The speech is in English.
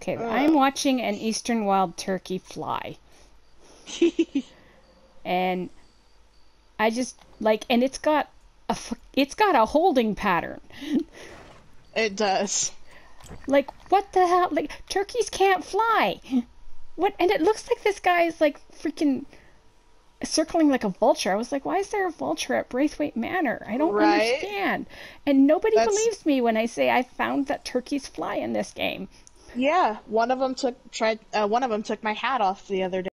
Okay, I'm watching an eastern wild turkey fly, and I just like, and it's got a holding pattern. It does. Like, what the hell? Like, turkeys can't fly. What? And it looks like this guy is like freaking circling like a vulture. I was like, why is there a vulture at Braithwaite Manor? I don't Right? understand. And nobody That's believes me when I say I found that turkeys fly in this game. yeah. One of them took my hat off the other day.